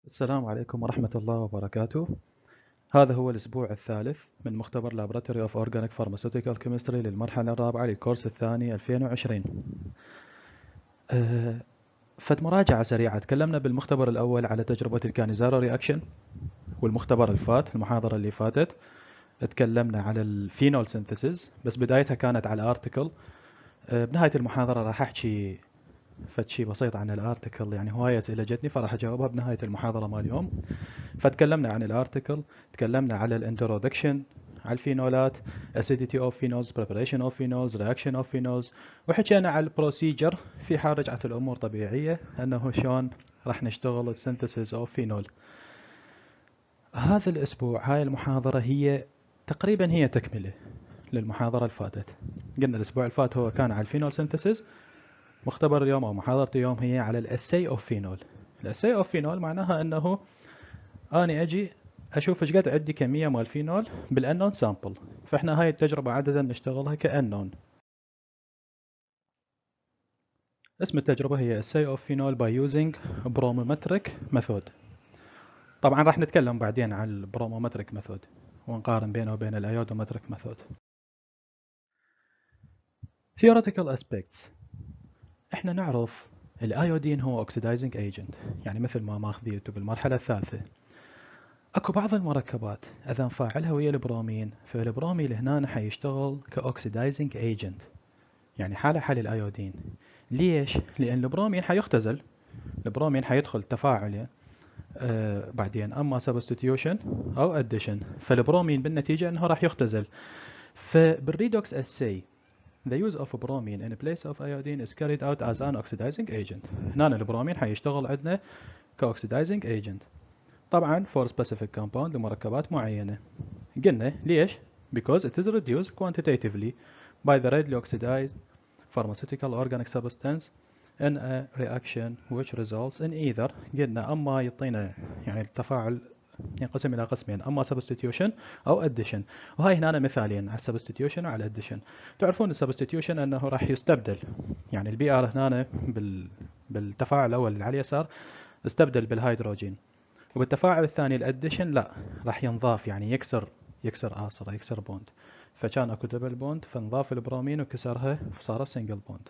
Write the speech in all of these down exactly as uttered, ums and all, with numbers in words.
السلام عليكم ورحمة الله وبركاته. هذا هو الأسبوع الثالث من مختبر Laboratory of Organic Pharmaceutical Chemistry للمرحلة الرابعة للكورس الثاني ألفين وعشرين. أه فد مراجعة سريعة. تكلمنا بالمختبر الأول على تجربة الكانيزارو رياكشن، والمختبر الفات المحاضرة اللي فاتت تكلمنا على الفينول سينثيسيس، بس بدايتها كانت على الارتكل. أه بنهاية المحاضرة راح أحكي فد شي بسيط عن الارتكل، يعني هواية أسئلة جتني فراح أجاوبها بنهاية المحاضرة مال اليوم. فتكلمنا عن الارتكل، تكلمنا على الانترودكشن، على الفينولات، acidity of phenols, preparation of phenols, reaction of phenols، وحكينا على البروسيجر. في حال رجعت الامور طبيعيه انه شلون راح نشتغل السنتسيس اوف فينول. هذا الاسبوع هاي المحاضره هي تقريبا هي تكمله للمحاضره اللي فاتت. قلنا الاسبوع اللي فات هو كان على الفينول سنتسيس، مختبر اليوم او محاضره اليوم هي على الاسي اوف فينول. الاسي اوف فينول معناها انه اني اجي اشوف ايش قد عندي كميه مال فينول بالانون سامبل. فاحنا هاي التجربه عاده نشتغلها كانون. اسم التجربه هي assay of phenol by using bromometric method. طبعا راح نتكلم بعدين عن البرومومتريك ميثود ونقارن بينه وبين الايودومتريك ميثود. theoretical aspects. احنا نعرف الايودين هو oxidizing agent، يعني مثل ما ماخذيته بالمرحله الثالثه. اكو بعض المركبات اذا نفاعلها ويا البرومين، فالبرومين هنا حيشتغل كاوكسيدايزنج ايجنت، يعني حاله حال الايودين. ليش؟ لان البرومين حيختزل، البرومين حيدخل تفاعله آه بعدين اما سبستيوشن او اديشن، فالبرومين بالنتيجه انه راح يختزل. فبالريدوكس اسي the use of bromine in place of iodine is carried out as an oxidizing agent. هنا البرومين حيشتغل عندنا كاوكسيدايزنج ايجنت، طبعا for specific compound لمركبات معينة. قلنا ليش؟ because it is reduced quantitatively by the readily oxidized pharmaceutical organic substance in a reaction which results in either. قلنا أما يعطينا يعني التفاعل ينقسم إلى قسمين، أما substitution أو addition. وهاي هنا مثالين على substitution وعلى addition. تعرفون substitution أنه راح يستبدل، يعني البي ار هنا بال بالتفاعل الأول اللي على اليسار استبدل بالهيدروجين، وبالتفاعل الثاني الاديشن لا، راح ينضاف، يعني يكسر يكسر آصرة، يكسر بوند. فكان اكو دبل بوند فانضاف البرومين وكسرها فصار سنجل بوند.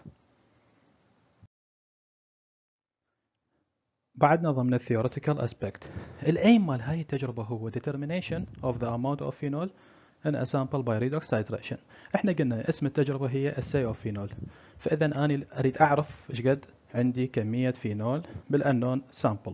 بعدنا ضمن الثيوريتيكال اسبكت. الايم مال هاي التجربة هو determination of the amount of phenol in a sample by redox titration. احنا قلنا اسم التجربة هي assay of phenol، فاذا انا اريد اعرف ايش قد عندي كمية فينول بالانون سامبل.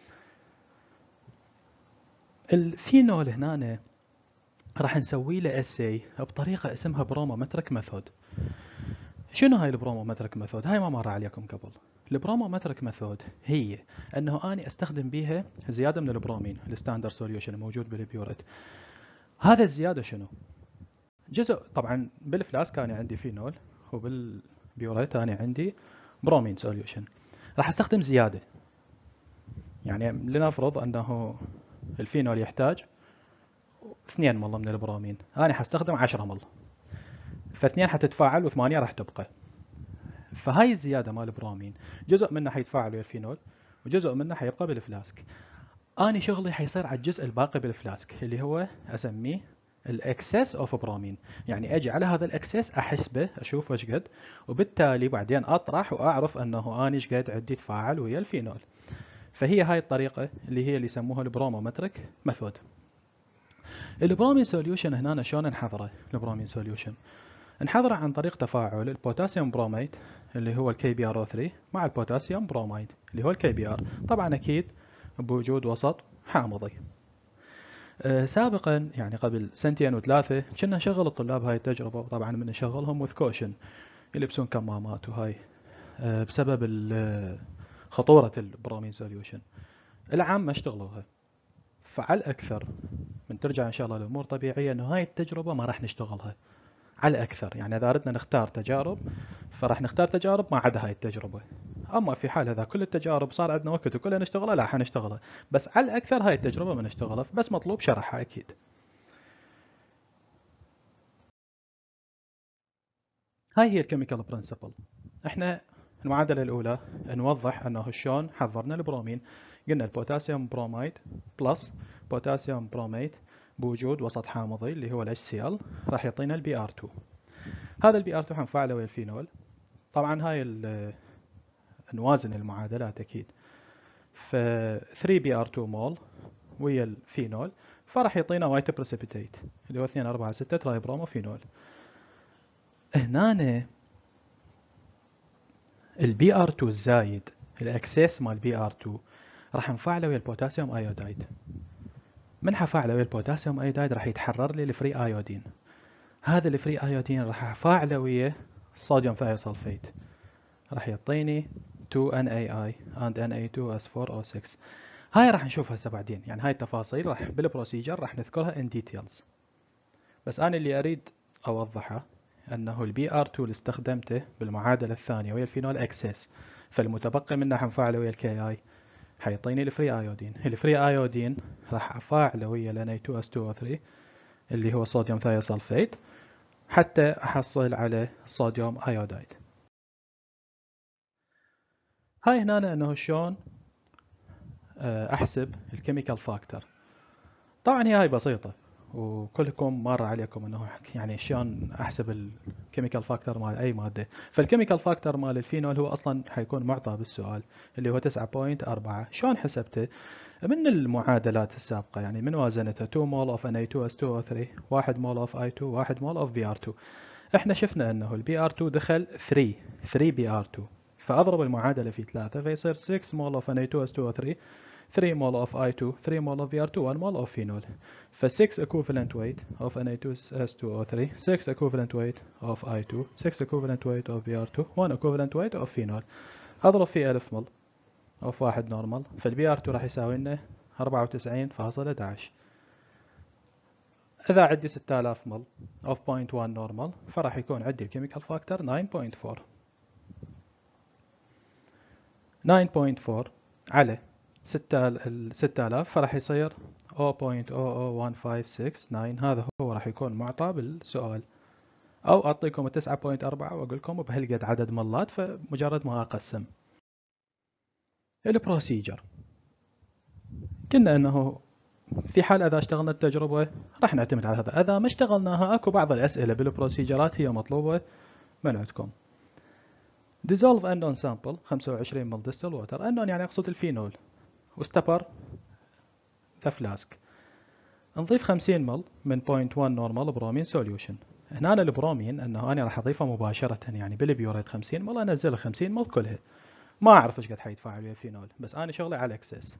الفينول هنا راح نسوي له اسي بطريقه اسمها برومومتريك ميثود. شنو هاي البرومومتريك ميثود؟ هاي ما مر عليكم قبل. البرومومتريك ميثود هي انه اني استخدم بيها زياده من البرومين الستاندرد سوليوشن الموجود بالبيوريت. هذا الزياده شنو؟ جزء طبعا بالفلاسك انا عندي فينول، وبالبيوريت انا عندي برومين سوليوشن. راح استخدم زياده، يعني لنفرض انه الفينول يحتاج اثنين مل من البرومين، انا حستخدم عشرة مل، فاثنين حتتفاعل وثمانية راح تبقى. فهاي الزياده مال البرومين جزء منه حيتفاعل ويا الفينول وجزء منه حيبقى بالفلاسك. اني شغلي حيصير على الجزء الباقي بالفلاسك اللي هو اسميه الاكسس اوف برومين، يعني اجي على هذا الاكسس احسبه اشوف ايش قد، وبالتالي بعدين اطرح واعرف انه اني ايش قد عندي تفاعل ويا الفينول. فهي هاي الطريقه اللي هي اللي يسموها البرومومتريك ميثود. البرومين سوليوشن هنا شلون نحضره؟ البرومين سوليوشن نحضره عن طريق تفاعل البوتاسيوم بروميد اللي هو الكي بي ار او ثلاثة مع البوتاسيوم بروميد اللي هو الكي بي ار، طبعا اكيد بوجود وسط حامضي. أه سابقا يعني قبل سنتين وثلاثة كنا نشغل الطلاب هاي التجربة، وطبعا من نشغلهم وذ كوشن يلبسون كمامات وهاي أه بسبب خطورة البرومين سوليوشن. العام ما اشتغلوها، فعلى الأكثر من ترجع إن شاء الله الأمور طبيعية إنه هاي التجربة ما راح نشتغلها على الأكثر. يعني إذا أردنا نختار تجارب فراح نختار تجارب ما عدا هاي التجربة. أما في حال هذا كل التجارب صار عندنا وقت وكلها نشتغلها، لا حنشتغلها، بس على الأكثر هاي التجربة ما نشتغلها، بس مطلوب شرحها أكيد. هاي هي الكيميكال برنسبل. احنا المعادلة الأولى نوضح أنه شلون حضرنا البرومين. قلنا البوتاسيوم بروميد بلس بوتاسيوم بروميد بوجود وسط حامضي اللي هو ال إتش سي إل راح يعطينا ال بي آر تو. هذا ال بي آر تو حنفعله ويا الفينول. طبعا هاي نوازن المعادلات اكيد. ف ثري بي آر تو مول ويا الفينول فراح يعطينا وايت بريسيبيتيت اللي هو اثنين أربعة ستة تراي برومو فينول. هنا البي آر تو الزايد الاكسس مال بي آر تو راح نفعله ويا البوتاسيوم ايودايد. من حفعله ويا البوتاسيوم ايودايد راح يتحرر لي الفري ايودين. هذا الفري ايودين راح افعله ويا الصوديوم ثايوسلفيت راح يعطيني تو إن إيه آي and إن إيه تو إس فور أو سكس. هاي راح نشوفها هسه بعدين، يعني هاي التفاصيل راح بالبروسيجر راح نذكرها in details. بس انا اللي اريد اوضحه انه البي ار تو اللي استخدمته بالمعادله الثانيه ويا الفينول اكسس، فالمتبقي منه حنفعله ويا الكي اي حيعطيني الفري ايودين. الفري ايودين راح افاعله ويا ال إن إيه تو إس تو أو ثري اللي هو صوديوم ثايوسلفيت حتى احصل على الصوديوم ايودايد. هاي هنا انه شلون احسب الكيميكال فاكتور. طبعا هي هاي بسيطه وكلكم مر عليكم انه يعني شلون احسب الكيميكال فاكتور مال اي ماده. فالكيميكال فاكتور مال الفينول هو اصلا حيكون معطى بالسؤال اللي هو تسعة فاصلة أربعة. شلون حسبته؟ من المعادلات السابقه، يعني من وازنتها تو مول اوف إن إيه تو إس تو أو ثري، واحد مول اوف آي تو، واحد مول اوف بي آر تو. احنا شفنا انه البي آر تو دخل ثري ثري بي آر تو، فاضرب المعادله في ثلاثة فيصير ستة مول اوف إن إيه تو إس تو أو ثري، ثري مول اوف آي تو، ثري مول اوف بي آر تو، واحد مول اوف فينول. ف six equivalent weight of إن إيه تو إس تو أو ثري، six equivalent weight of آي تو، six equivalent weight of بي آر تو، one equivalent weight of phenol. اضرب في ألف مل اوف واحد نورمال، فالبي آر تو راح يساوي لنا أربعة وتسعين فاصلة أحد عشر. اذا عندي ستة آلاف مل اوف صفر فاصلة واحد نورمال فراح يكون عندي الكيميكال فاكتور تسعة فاصلة أربعة. تسعة فاصلة أربعة على ستة آلاف فراح يصير صفر فاصلة صفر صفر واحد خمسة ستة تسعة. هذا هو راح يكون معطى بالسؤال، او اعطيكم تسعة فاصلة أربعة واقول لكم بهالقد عدد ملات فمجرد ما اقسم. البروسيجر قلنا انه في حال اذا اشتغلنا التجربه راح نعتمد على هذا، اذا ما اشتغلناها اكو بعض الاسئله بالبروسيجرات هي مطلوبه من عندكم. dissolve unknown sample خمسة وعشرين مل distilled water. unknown يعني اقصد الفينول، واستبر ذا فلاسك. نضيف خمسين مل من صفر فاصلة واحد نورمال برومين سوليوشن. هنا البرومين انه انا راح اضيفه مباشره، يعني بالبيوريت خمسين مل انزل خمسين مل كلها، ما اعرف ايش قد حيتفاعل ويا الفينول، بس انا شغلي على اكسس.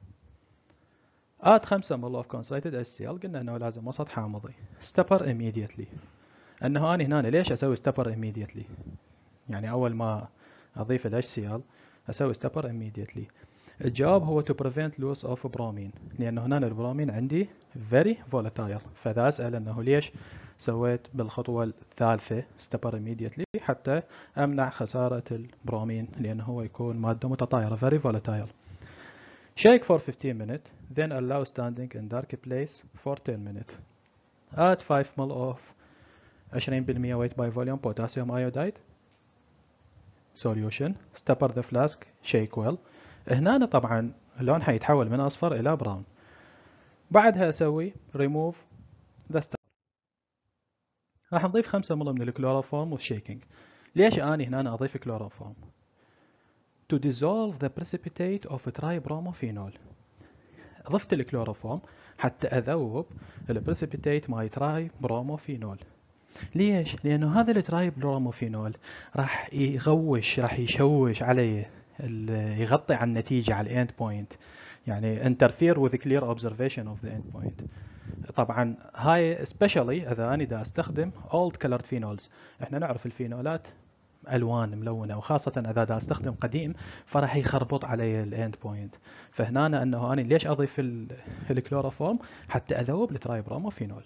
اد خمسة مل اوف كونسنتريتد إتش سي إل، قلنا انه لازم وسط حامضي. ستبر immediately. انه انا هنا ليش اسوي ستبر immediately؟ يعني اول ما اضيف ال إتش سي إل اسوي ستبر immediately. الجواب هو to prevent loss of bromine، لأنه هنا البرومين عندي very volatile. فإذا أسأل أنه ليش سويت بالخطوة الثالثة stepper immediately حتى أمنع خسارة البرومين، لأنه هو يكون مادة متطايرة very volatile. Shake for fifteen minutes then allow standing in dark place for ten minutes. Add five ml of عشرين بالمئة weight by volume potassium iodide solution. Stepper the flask, shake well. هنا طبعا اللون حيتحول من اصفر الى براون. بعدها اسوي remove the stepper. راح نضيف خمسة مل من الكلوروفورم والشيكينج. ليش اني هنا اضيف كلوروفورم؟ to dissolve the precipitate of tribromophene. ضفت الكلوروفورم حتى اذوب البريسيبيتيت ماي تراي بروموفينول. ليش؟ لانه هذا التراي بروموفينول راح يغوش، راح يشوش علي، يغطي على النتيجة على الاند بوينت، يعني interfere with clear observation of the end point. طبعا هاي especially اذا انا دا استخدم old colored phenols. احنا نعرف الفينولات الوان ملونه، وخاصه اذا دا استخدم قديم فراح يخربط علي الاند بوينت. فهنا انه انا ليش اضيف الكلوروفورم؟ حتى اذوب الترايبروموفينول.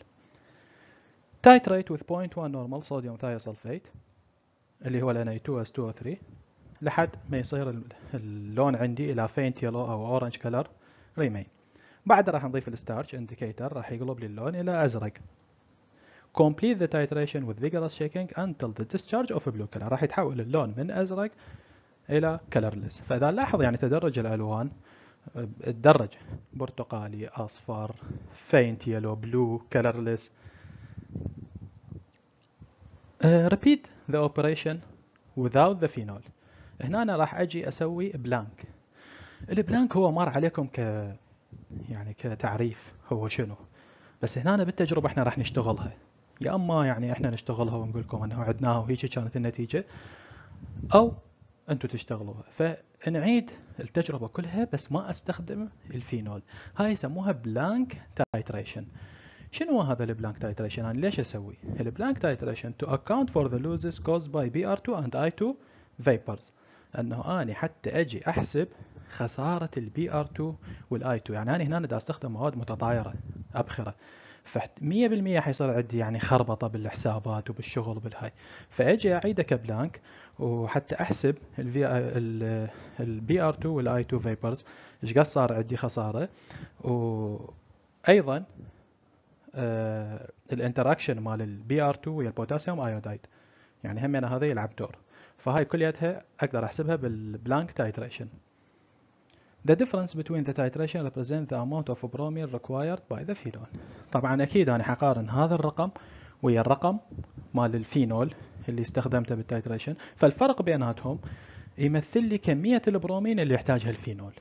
titrate with صفر فاصلة واحد normal sodium thiosulfate اللي هو ال إن إيه تو إس تو أو ثري لحد ما يصير اللون عندي الى faint yellow او orange color remain. بعد راح نضيف الستارش indicator، راح يقلب لي اللون الى ازرق. complete the titration with vigorous shaking until the discharge of blue color. راح يتحول اللون من ازرق الى colorless. فاذا نلاحظ يعني تدرج الالوان تدرج برتقالي، اصفر، faint yellow، blue، colorless. uh, repeat the operation without the phenol. هنا أنا راح أجي أسوي بلانك. البلانك هو مر عليكم ك يعني كتعريف هو شنو، بس هنا أنا بالتجربة احنا راح نشتغلها، يا اما يعني احنا نشتغلها ونقول لكم انه عدناها وهيك كانت النتيجة، او انتم تشتغلوها. فنعيد التجربة كلها بس ما استخدم الفينول. هاي يسموها بلانك تايتريشن. شنو هذا البلانك تايتريشن؟ انا ليش اسوي البلانك تايتريشن؟ to account for the losses caused by بي آر تو and آي تو vapors. انه اني حتى اجي احسب خسارة البي آر تو والاي تو. يعني انا هنا دا استخدم مواد متطايرة ابخرة، ف مية بالمية حيصير عندي يعني خربطة بالحسابات وبالشغل بالهاي. فاجي اعيده كبلانك وحتى احسب البي آر تو والاي تو vapors ايش قد صار عندي خسارة، وايضا آه الانتراكشن مال البي آر تو ويا البوتاسيوم ايودايد، يعني هم هذا يلعب دور. فهاي كليتها اقدر احسبها بالبلانك تايتريشن. The difference between the titration represents the amount of bromine required by the phenol. طبعا اكيد انا حقارن هذا الرقم ويا الرقم مال الفينول اللي استخدمته بالتايتريشن، فالفرق بيناتهم يمثل لي كمية البرومين اللي يحتاجها الفينول.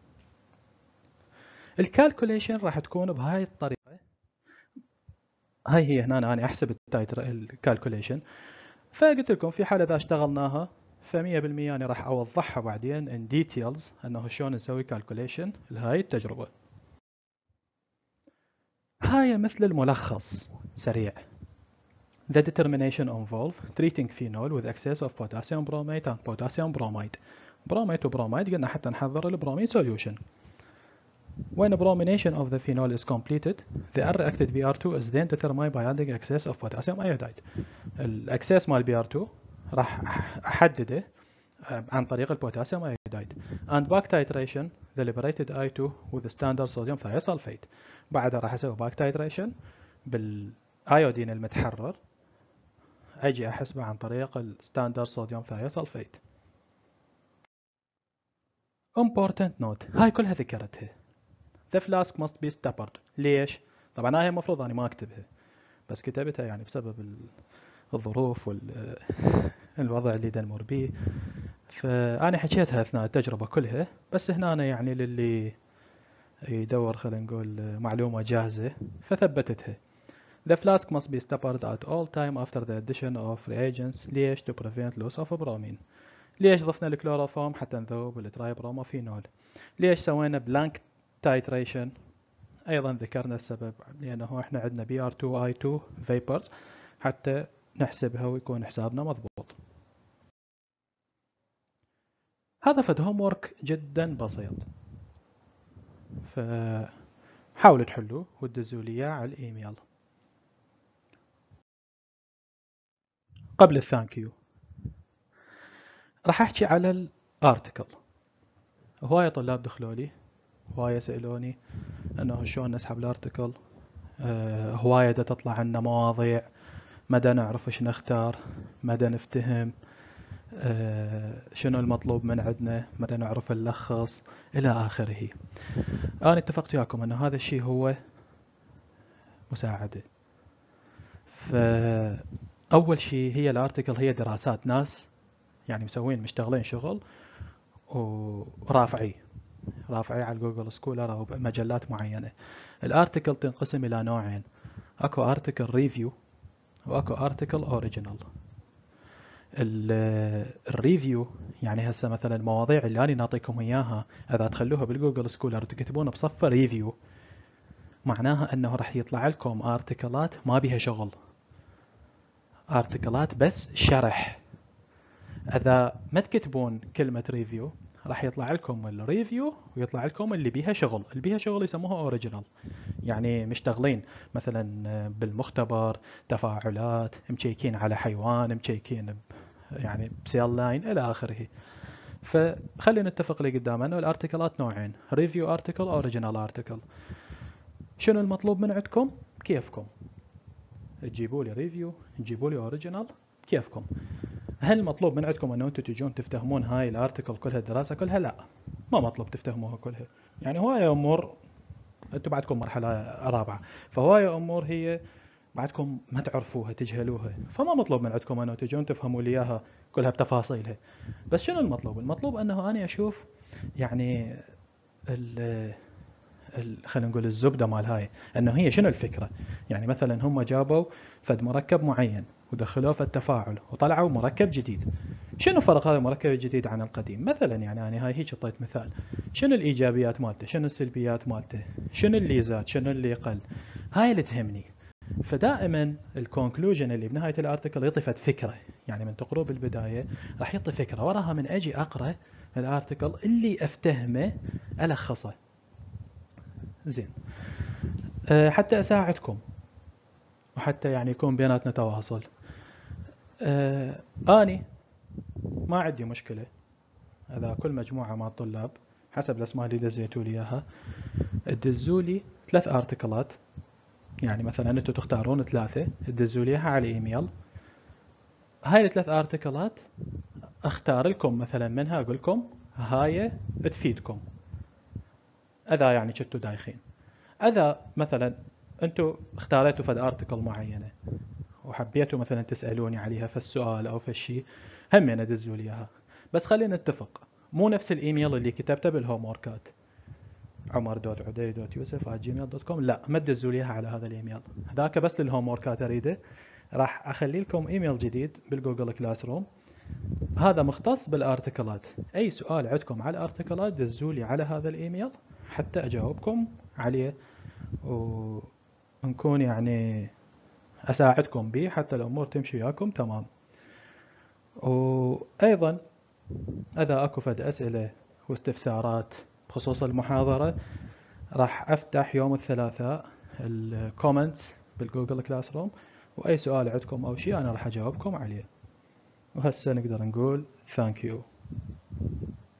الكالكوليشن راح تكون بهاي الطريقة. هاي هي هنا أنا أحسب الكالكوليشن. فقلت لكم في حالة إذا اشتغلناها فمية بالمية أنا راح أوضحها بعدين in details أنه شلون نسوي كالكوليشن لهاي التجربة. هاي مثل الملخص سريع. The determination involve treating phenol with excess of potassium bromate and potassium bromide. bromate وبروميد قلنا حتى نحضر البرومين solution. When bromination of the phenol is completed, the unreacted بي آر تو is then determined by adding excess of potassium iodide. الاكسس مال بي آر تو راح احدده عن طريق البوتاسيوم ايودايد. and back titration the liberated آي تو with standard sodium thiosulfate. بعدها راح اسوي back titration بالايودين المتحرر، اجي احسبه عن طريق الستاندرد صوديوم ثايوسلفيت. important note، هاي كلها ذكرتها. the flask must be stoppered. ليش؟ طبعا هاي المفروض اني ما اكتبها بس كتبتها يعني بسبب الظروف والوضع اللي دنمر بيه، فأنا حكيتها أثناء التجربة كلها، بس هنا أنا يعني للي يدور خلينا نقول معلومة جاهزة فثبتتها. The flask must be stoppered at all time after the addition of reagents. ليش؟ to prevent loss of bromine. ليش ضفنا الكلوروفورم؟ حتى نذوب الترايبروموفينول. ليش سوينا blank titration؟ أيضا ذكرنا السبب، لأنه إحنا عندنا بي آر تو آي تو vapors حتى نحسبها ويكون حسابنا مضبوط. هذا فد هوم ورك جدا بسيط، فحاولوا تحلوه وتدزوا لي على الإيميل. قبل الثانك يو راح أحكي على الارتكل. هواية طلاب دخلوا لي هواية سألوني أنه شلون نسحب الارتكل، أه هواية دا تطلع عنا مواضيع مدى نعرف إيش نختار، مدى نفتهم أه شنو المطلوب من عندنا، مدى نعرف نلخص إلى آخره. أنا اتفقت وياكم أنه هذا الشيء هو مساعدة. فأول شيء هي الارتكل هي دراسات ناس يعني مسوين مشتغلين شغل ورافعي رافعي على جوجل سكولر أو مجلات معينة. الارتكل تنقسم إلى نوعين، أكو ارتكل ريفيو وأكو ارتكل أوريجينال. الريفيو يعني هسه مثلا المواضيع اللي أنا نعطيكم إياها إذا تخلوها بالجوجل سكولر وتكتبون بصفة ريفيو معناها أنه راح يطلع لكم ارتكلات ما بيها شغل، ارتكلات بس شرح. إذا ما تكتبون كلمة ريفيو راح يطلع لكم الريفيو ويطلع لكم اللي بيها شغل. اللي بيها شغل يسموها اوريجينال، يعني مشتغلين مثلا بالمختبر، تفاعلات، مشيكين على حيوان، مشيكين يعني بسيل لاين الى اخره. فخلينا نتفق لي قدام انه الارتكلات نوعين، ريفيو ارتكل اوريجينال ارتكل. شنو المطلوب من عندكم؟ كيفكم تجيبوا لي ريفيو، تجيبوا لي اوريجينال، كيفكم. هل مطلوب من عندكم انه انتم تجون تفتهمون هاي الارتكل كلها، الدراسه كلها؟ لا، ما مطلوب تفتهموها كلها، يعني هواية امور انتم بعدكم مرحلة رابعة، فهواية امور هي بعدكم ما تعرفوها تجهلوها، فما مطلوب من عندكم انه تجون تفهموا لي اياها كلها بتفاصيلها. بس شنو المطلوب؟ المطلوب انه انا اشوف يعني ال ال خلينا نقول الزبده مال هاي، انه هي شنو الفكره. يعني مثلا هم جابوا فد مركب معين ودخلوه في التفاعل وطلعوا مركب جديد. شنو فرق هذا المركب الجديد عن القديم؟ مثلا يعني انا هاي هيك اعطيت مثال. شنو الايجابيات مالته؟ شنو السلبيات مالته؟ شنو اللي زاد؟ شنو اللي قل؟ هاي اللي تهمني. فدائما الكونكلوجن اللي بنهايه الارتكل يعطي فد فكره. يعني من تقروه بالبدايه راح يعطي فكره، وراها من اجي اقرا الارتكل اللي افتهمه الخصه. زين. أه حتى اساعدكم وحتى يعني يكون بيناتنا تواصل. أه اني ما عندي مشكله اذا كل مجموعه مع الطلاب حسب الاسماء اللي دزيتوا لي اياها تدزوا لي ثلاث ارتكلات. يعني مثلا انتم تختارون ثلاثه تدزوا لي اياها على الايميل. هاي الثلاث ارتكلات اختار لكم مثلا منها اقول لكم هاي تفيدكم اذا يعني كنتوا دايخين. اذا مثلا انتم اختاريتوا فد ارتكل معينه وحبيتوا مثلا تسالوني عليها في السؤال او في الشيء، هم انا دزوا لي اياها. بس خلينا نتفق، مو نفس الايميل اللي كتبته بالهوم وركات عمر دوت عدي دوت يوسف آت جيميل دوت كوم، لا ما تدزوا لي اياها على هذا الايميل، هذاك بس للهوم وركات اريده. راح اخلي لكم ايميل جديد بالجوجل كلاس روم، هذا مختص بالارتكلات. اي سؤال عندكم على الارتكلات دزوا لي على هذا الايميل حتى اجاوبكم عليه، ونكون يعني اساعدكم به حتى الامور تمشي وياكم تمام. وايضا اذا اكو فد اسئله واستفسارات بخصوص المحاضره راح افتح يوم الثلاثاء الكومنتس بالجوجل كلاس روم، واي سؤال عندكم او شيء انا راح اجاوبكم عليه. وهسه نقدر نقول ثانك يو.